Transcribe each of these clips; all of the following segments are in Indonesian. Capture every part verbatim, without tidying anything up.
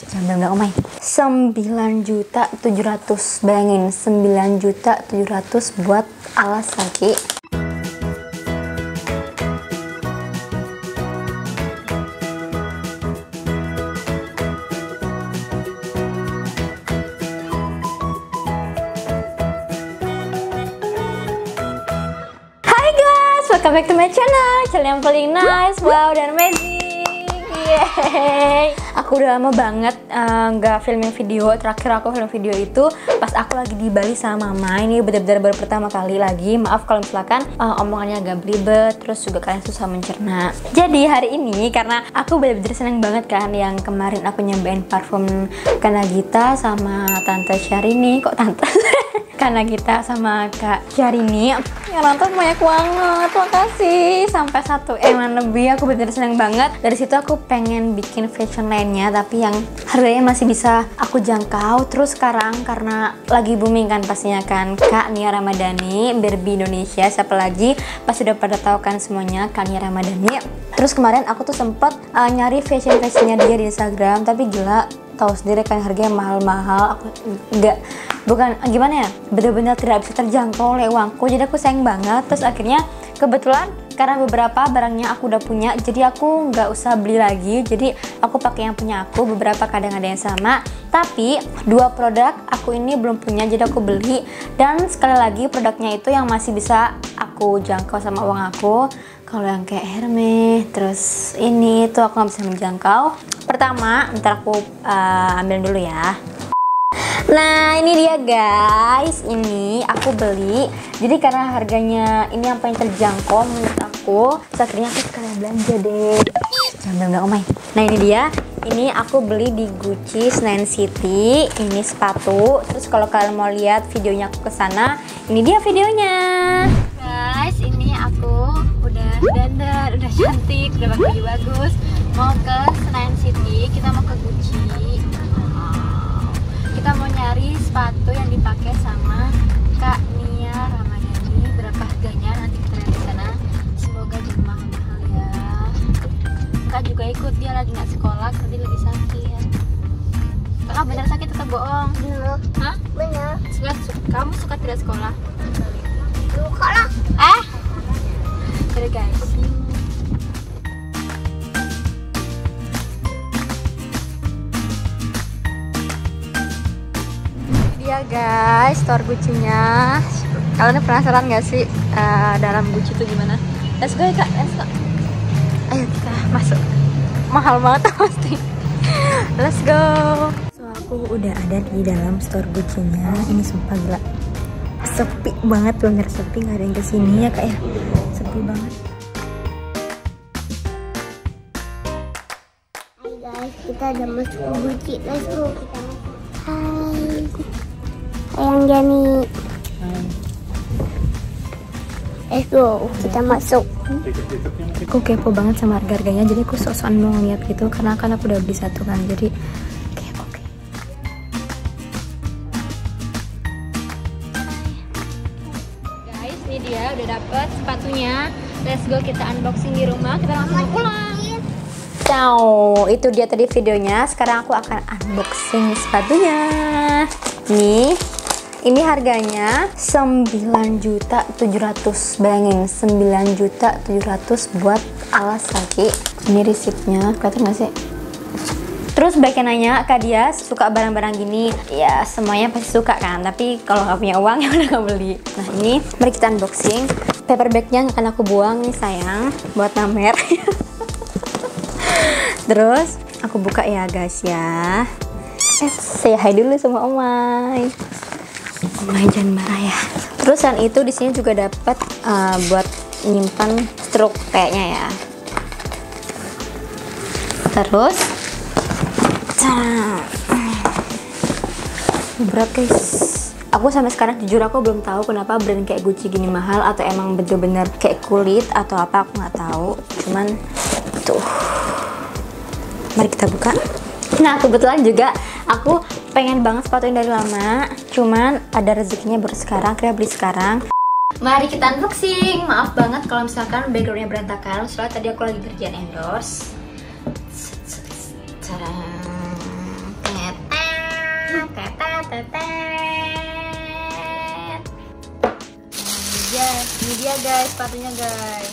Jangan nggak omai. sembilan juta tujuh ratus, bayangin sembilan juta tujuh ratus buat alas kaki. Welcome back to my channel, channel yang paling nice, wow dan amazing. Yeay. Aku udah lama banget nggak uh, filming video. Terakhir aku film video itu pas aku lagi di Bali sama mama. Ini benar-benar baru pertama kali lagi. Maaf kalau misalkan uh, omongannya agak belibet, terus juga kalian susah mencerna. Jadi hari ini karena aku benar-benar seneng banget kan, yang kemarin aku nyampein parfum Kanagita sama Tante Syahrini. Kok Tante? Kanagita sama Kak Syahrini yang nonton banyak banget, makasih. Sampai satu M lebih, aku bener-bener seneng banget. Dari situ aku pengen bikin fashion lainnya, tapi yang harganya masih bisa aku jangkau. Terus sekarang karena lagi booming kan pastinya kan, Kak Nia Ramadhani, Barbie Indonesia, siapa lagi? Pasti udah pada tahu kan semuanya, Kak Nia Ramadhani. Terus kemarin aku tuh sempet uh, nyari fashion-fashionnya dia di Instagram, tapi gila, tahu sendiri kan harganya mahal-mahal. Aku enggak, bukan gimana ya, bener-bener tidak bisa terjangkau oleh uangku, jadi aku sayang banget. Terus akhirnya kebetulan karena beberapa barangnya aku udah punya, jadi aku nggak usah beli lagi, jadi aku pakai yang punya aku. Beberapa kadang ada yang sama, tapi dua produk aku ini belum punya, jadi aku beli. Dan sekali lagi produknya itu yang masih bisa aku jangkau sama uang aku. Kalau yang kayak Hermes, terus ini tuh aku nggak bisa menjangkau. Pertama, ntar aku uh, ambil dulu ya. Nah ini dia guys, ini aku beli. Jadi karena harganya ini yang paling terjangkau menurut aku, terus akhirnya aku sekalian belanja deh. Jangan nggak omai. Nah ini dia, ini aku beli di Gucci Senayan City. Ini sepatu. Terus kalau kalian mau lihat videonya aku kesana, ini dia videonya. Guys, ini aku udah dandan, udah cantik, udah pakai baju bagus. Mau ke Senayan City, kita mau ke Gucci. Kita mau nyari sepatu yang dipakai sama Kak Nia Ramadhani. Berapa harganya nanti kita lihat di sana. Semoga jangan mahal-mahal ya. Kak juga ikut, dia lagi nggak sekolah, tadi lagi sakit. Kakak bener sakit atau bohong? Bener. Hah? Bener. Suka, suka, kamu suka tidak sekolah? Suka lah. Eh? Jadi guys, ya guys, store Gucci-nya. Kalian penasaran gak sih uh, dalam Gucci itu gimana? Let's go ya kak, let's go. Ayo kita masuk. Mahal banget pasti. Let's go. So aku udah ada di dalam store Gucci-nya. Ini sumpah gila, sepi banget, bener sepi, gak ada yang kesini ya kak ya. Sepi banget. Hai guys, kita udah masuk ke Gucci. Let's go. Hai. Ayang Jani. Let's go, kita masuk. Aku kepo banget sama harga-harganya, jadi aku sok-sokan mau ngeliat gitu, karena kan aku udah beli satu kan, jadi kepo. Okay. Guys, ini dia udah dapet sepatunya. Let's go, kita unboxing di rumah, kita langsung pulang. Ciao, itu dia tadi videonya. Sekarang aku akan unboxing sepatunya. Nih. Ini harganya sembilan juta tujuh ratus, bayangin sembilan juta tujuh ratus buat alas kaki. Ini resipnya, kelihatan gak sih? Terus baiknya nanya, Kak dia suka barang-barang gini? Ya semuanya pasti suka kan, tapi kalau nggak punya uang ya udah nggak beli. Nah ini, mari kita unboxing. Paper bagnya akan aku buang nih sayang, buat namer. Terus aku buka ya guys ya. Eh, say hi dulu sama Omai. Omai jangan marah ya. Terus yang itu di sini juga dapat uh, buat nyimpan struk kayaknya ya. Terus, berat guys. Aku sampai sekarang jujur aku belum tahu kenapa brand kayak Gucci gini mahal, atau emang bener-bener kayak kulit atau apa, aku nggak tahu. Cuman tuh, mari kita buka. Nah kebetulan juga aku pengen banget sepatu ini dari lama, cuman ada rezekinya baru sekarang, kira beli sekarang. Mari kita unboxing. Maaf banget kalau misalkan backgroundnya berantakan, soalnya tadi aku lagi kerjaan endorse. guys sepatunya guys.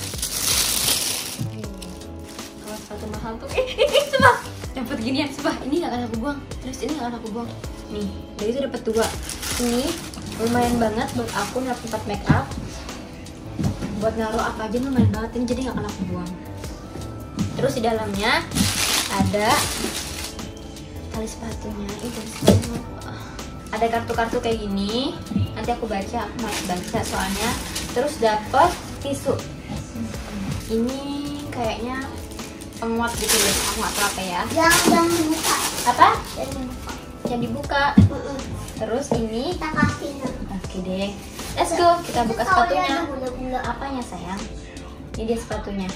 Kalau sepatu mahal tuh eh ini coba dapat ginian coba, ini nggak akan aku buang, terus ini nggak akan aku buang nih. Dari itu dapat dua. Ini lumayan banget buat aku naruh tempat make up, buat naruh apa aja lumayan banget ini, jadi nggak akan aku buang. Terus di dalamnya ada tali sepatunya, ini tali sepatunya. Ada kartu-kartu kayak gini, nanti aku baca, aku mau baca soalnya. Terus dapat tisu, ini kayaknya penguat gitu deh, aku nggak tahu apa ya. Jangan jangan dibuka. Apa? Jangan dibuka. Yang dibuka. Mm-mm. Terus ini, Kita kasih. oke deh. Let's go, kita buka Tahu dia sepatunya. ada bulu-bulu. Apanya sayang? Ini dia sepatunya.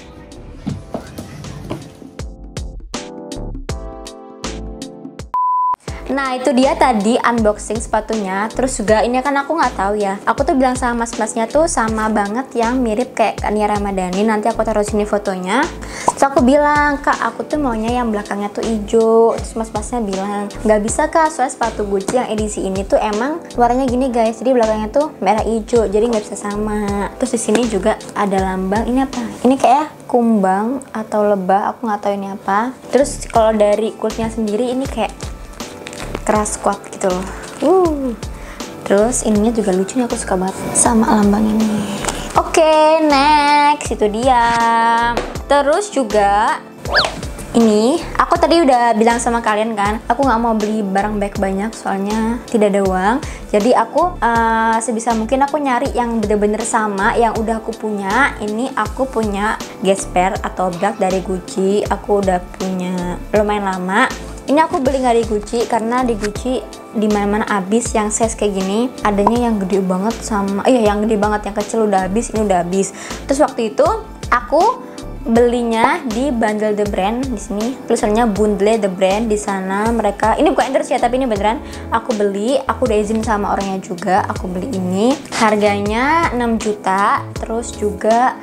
Nah itu dia tadi unboxing sepatunya. Terus juga ini kan aku nggak tahu ya. Aku tuh bilang sama mas-masnya tuh sama banget yang mirip kayak Nia Ramadhani. Nanti aku taruh sini fotonya. Terus aku bilang, kak aku tuh maunya yang belakangnya tuh hijau. Terus mas-masnya bilang nggak bisa kak, soalnya sepatu Gucci yang edisi ini tuh emang warnanya gini guys. Jadi belakangnya tuh merah hijau, jadi nggak bisa sama. Terus di sini juga ada lambang. Ini apa? Ini kayak kumbang atau lebah. Aku nggak tahu ini apa. Terus kalau dari kulitnya sendiri ini kayak keras kuat gitu loh. Uh. Terus ininya juga lucu nih, aku suka banget sama lambang ini. Oke, okay, next itu dia. Terus juga ini aku tadi udah bilang sama kalian kan, aku nggak mau beli barang bag banyak soalnya tidak ada uang. Jadi aku uh, sebisa mungkin aku nyari yang bener-bener sama yang udah aku punya. Ini aku punya gesper atau bag dari Gucci. Aku udah punya lumayan lama. Ini aku beli nggak di Gucci karena di Gucci di mana-mana habis. Yang size kayak gini adanya yang gede banget sama iya yang gede banget, yang kecil udah habis, ini udah habis. Terus waktu itu aku belinya di Bundle the Brand. Di sini tulisannya Bundle the Brand. Di sana mereka, ini bukan endorse ya tapi ini beneran aku beli, aku udah izin sama orangnya juga. Aku beli ini harganya enam juta. Terus juga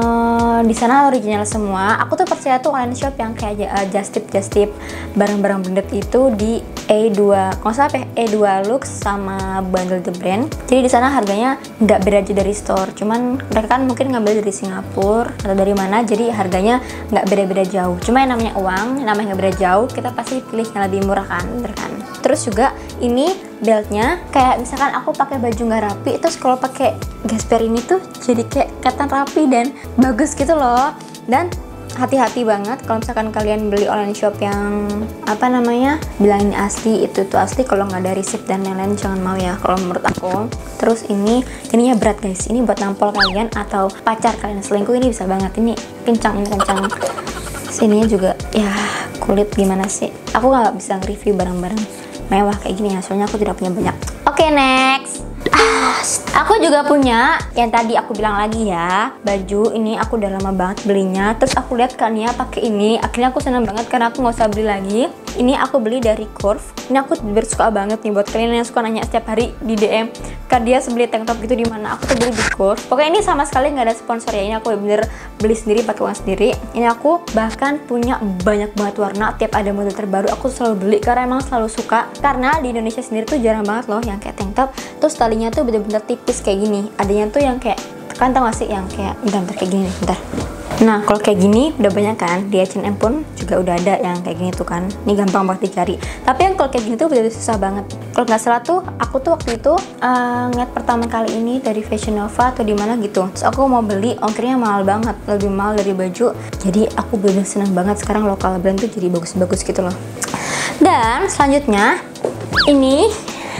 uh, di sana original semua. Aku tuh percaya tuh online shop yang kayak uh, just tip just tip barang-barang branded itu di E dua, kalau salah apa ya? E dua Lux sama Bundle the Brand. Jadi di sana harganya nggak beda aja dari store, cuman mereka kan mungkin ngambil dari Singapura atau dari mana, jadi harganya nggak beda-beda jauh. Cuma yang namanya uang, yang namanya nggak beda jauh, kita pasti pilih yang lebih murah kan, bener kan? Terus juga ini beltnya, kayak misalkan aku pakai baju nggak rapi, terus kalau pakai gesper ini tuh jadi kayak kelihatan rapi dan bagus gitu loh. Dan hati-hati banget kalau misalkan kalian beli online shop yang apa namanya bilang ini asli, itu tuh asli, kalau nggak ada receipt dan lain-lain jangan mau ya kalau menurut aku. Terus ini ininya berat guys, ini buat nampol kalian atau pacar kalian selingkuh ini bisa banget. Ini kencang, ini kencang. Sininya juga ya kulit gimana sih, aku nggak bisa nge-review barang-barang mewah kayak gini ya, soalnya aku tidak punya banyak. Oke, okay, next. Ah, aku juga punya yang tadi aku bilang lagi ya, baju ini aku udah lama banget belinya. Terus aku lihat Kak Nia pakai ini, akhirnya aku seneng banget karena aku nggak usah beli lagi. Ini aku beli dari Curve. Ini aku bersuka banget nih buat kalian yang suka nanya setiap hari di D M, Kak dia sebeli tank top gitu di mana? Aku tuh beli di Curve. Pokoknya ini sama sekali nggak ada sponsor ya, ini aku bener beli sendiri pakai uang sendiri. Ini aku bahkan punya banyak banget warna, tiap ada model terbaru aku selalu beli karena emang selalu suka. Karena di Indonesia sendiri tuh jarang banget loh yang kayak tank top terus talinya tuh bener-bener tipis kayak gini. Adanya tuh yang kayak, kan tau gak sih yang kayak bentar, bentar kayak gini nih, bentar. Nah kalau kayak gini udah banyak kan, di H and M pun juga udah ada yang kayak gini tuh kan. Ini gampang banget dicari. Tapi yang kalau kayak gini tuh bener-bener susah banget. Kalau nggak salah tuh aku tuh waktu itu uh, ngeliat pertama kali ini dari Fashion Nova atau di mana gitu. Terus aku mau beli, ongkirnya mahal banget, lebih mahal dari baju. Jadi aku bener-bener seneng banget sekarang lokal brand tuh jadi bagus-bagus gitu loh. Dan selanjutnya ini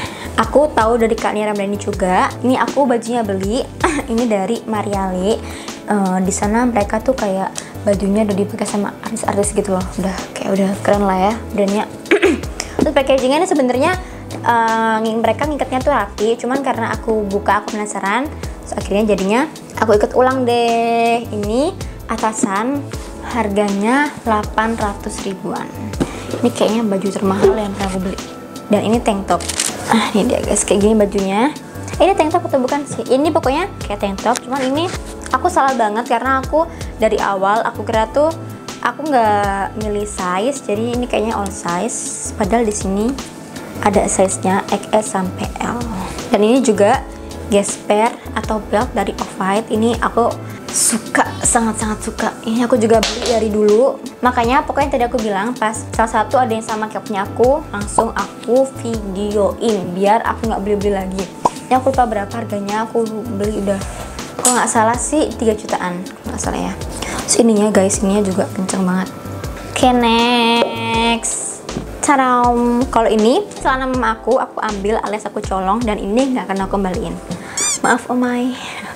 aku tahu dari Kak Nia Ramadhani juga. Ini aku bajunya beli. Ini dari Mariale. Uh, di sana mereka tuh kayak bajunya udah dipakai sama artis-artis gitu loh. Udah kayak udah keren lah ya brandnya. Terus packagingnya ini sebenarnya uh, mereka ngikatnya tuh rapi. Cuman karena aku buka aku penasaran. Terus akhirnya jadinya aku ikut ulang deh. Ini atasan harganya delapan ratus ribuan. Ini kayaknya baju termahal yang pernah aku beli. Dan ini tank top. Ah, ini dia guys, kayak gini bajunya. Eh, ini tank top atau bukan sih? Ini pokoknya kayak tank top, cuman ini aku salah banget karena aku dari awal aku kira tuh aku nggak milih size, jadi ini kayaknya all size. Padahal di sini ada size-nya X S sampai L. Dan ini juga gesper atau belt dari Off-White. Ini aku suka, sangat-sangat suka. Ini aku juga beli dari dulu. Makanya pokoknya tadi aku bilang pas salah satu ada yang sama kayak punya aku, langsung aku videoin biar aku nggak beli-beli lagi. Ini aku lupa berapa harganya, aku beli udah, kalau nggak salah sih tiga jutaan, nggak salah ya. Terus ininya guys, ininya juga kenceng banget. Oke, next. Taram. Kalau ini celana mama aku, aku ambil alias aku colong, dan ini nggak akan aku kembaliin. Maaf omai.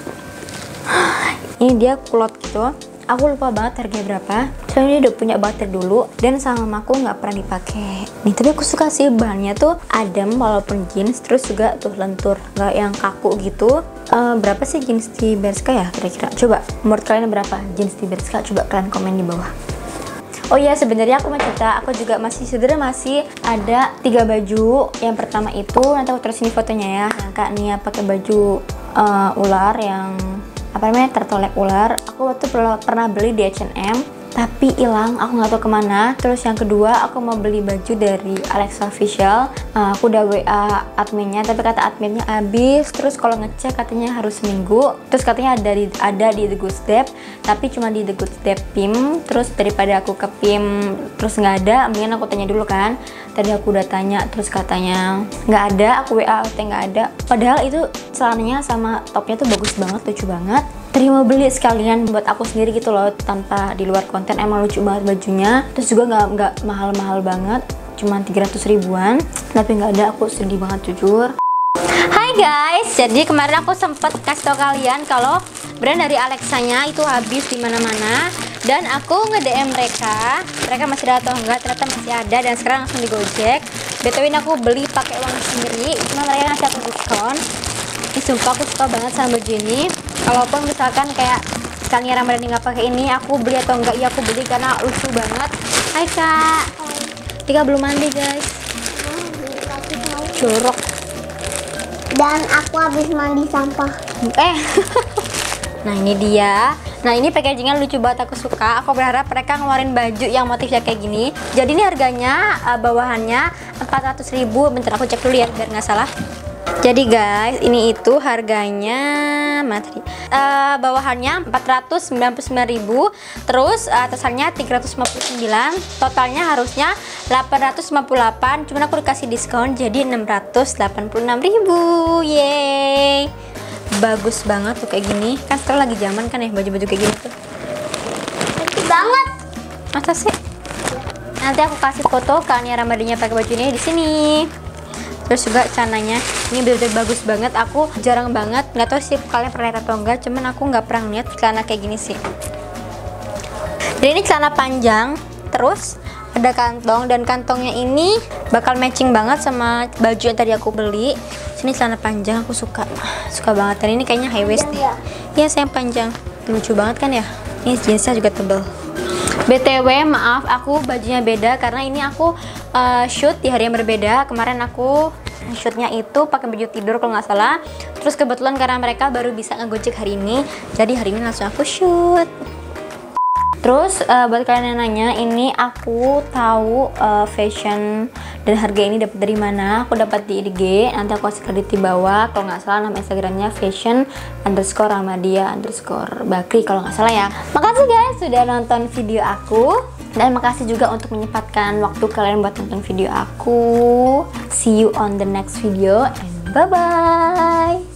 Ini dia kulot gitu. Aku lupa banget harganya berapa. Soalnya dia udah punya banget dari dulu, dan sama mamaku nggak pernah dipakai. Nih, tapi aku suka sih bahannya tuh adem walaupun jeans, terus juga tuh lentur, nggak yang kaku gitu. Uh, berapa sih jeans di Bershka ya kira-kira? Coba menurut kalian berapa jeans di Bershka? Coba kalian komen di bawah. Oh iya, sebenarnya aku mau cerita, aku juga masih sebenarnya masih ada tiga baju. Yang pertama itu nanti aku terusin fotonya ya. Yang Kak Nia pakai baju uh, ular yang apa namanya, tertolek ular. Aku waktu pernah beli di H and M tapi hilang, aku nggak tahu kemana. Terus yang kedua aku mau beli baju dari Alexa Official. uh, aku udah W A adminnya, tapi kata adminnya habis. Terus kalau ngecek katanya harus seminggu. Terus katanya ada di ada di The Good Step, tapi cuma di The Good Step P I M. Terus daripada aku ke P I M terus nggak ada, mendingan aku tanya dulu kan. Tadi aku udah tanya, terus katanya nggak ada. Aku W A katanya nggak ada, padahal itu celananya sama topnya tuh bagus banget, lucu banget. Tadi mau beli sekalian buat aku sendiri gitu loh, tanpa di luar konten. Emang lucu banget bajunya, terus juga nggak nggak mahal-mahal banget, cuma tiga ratus ribuan. Tapi nggak ada, aku sedih banget jujur. Hai guys, jadi kemarin aku sempet kasih tau kalian kalau brand dari Alexanya itu habis di mana-mana, dan aku nge-D M mereka, mereka masih ada atau enggak, ternyata masih ada, dan sekarang langsung di Gojek. B T W ini aku beli pakai uang sendiri, cuma mereka ngasih aku diskon. Ini sumpah aku suka banget sama baju ini. Kalaupun misalkan kayak Kania Ramadhani nggak pakai ini, aku beli atau enggak, ya aku beli karena lucu banget. Hai Kak. Tika belum mandi guys. Jorok. Dan aku habis mandi sampah. Eh. Nah ini dia. Nah ini packagingnya lucu banget, aku suka. Aku berharap mereka ngeluarin baju yang motifnya kayak gini. Jadi ini harganya uh, bawahannya empat ratus ribu. Bentar aku cek dulu ya biar nggak salah. Jadi guys, ini itu harganya materi uh, bawahannya empat ratus sembilan puluh sembilan ribu, terus uh, atasannya tiga ratus lima puluh sembilan, totalnya harusnya delapan ratus lima puluh delapan, cuman aku dikasih diskon jadi enam ratus delapan puluh enam ribu. Yeay, bagus banget tuh kayak gini. Kan sekarang lagi zaman kan ya baju-baju kayak gini tuh. Lucu banget. Masa sih? Nanti aku kasih foto Kania Ramadhaninya pakai baju ini di sini. Terus juga celananya ini bener-bener bagus banget. Aku jarang banget, nggak tahu sih kalian pernah lihat atau enggak, cuman aku nggak pernah lihat celana kayak gini sih. Jadi ini celana panjang, terus ada kantong, dan kantongnya ini bakal matching banget sama baju yang tadi aku beli. Sini celana panjang, aku suka, suka banget. Dan ini kayaknya high waist nih. Iya, saya panjang, lucu banget kan ya. Ini jeansnya juga tebel. B T W maaf, aku bajunya beda karena ini aku uh, shoot di hari yang berbeda. Kemarin aku shootnya itu pakai baju tidur kalau nggak salah. Terus kebetulan karena mereka baru bisa ngegojek hari ini, jadi hari ini langsung aku shoot. Terus uh, buat kalian yang nanya, ini aku tahu uh, fashion dan harga ini dapat dari mana. Aku dapat di I G, nanti aku kasih kredit di bawah. Kalau nggak salah nama Instagramnya fashion underscore Ramadia underscore Bakri kalau nggak salah ya. Makasih guys sudah nonton video aku, dan makasih juga untuk menyempatkan waktu kalian buat nonton video aku. See you on the next video and bye bye.